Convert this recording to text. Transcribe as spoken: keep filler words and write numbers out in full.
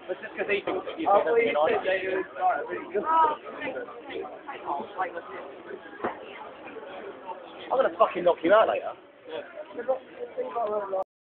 But just because he thinks that you've I got thought you nothing said on. that it was like, really good. I'm gonna fucking knock you out later. Yeah, but the thing about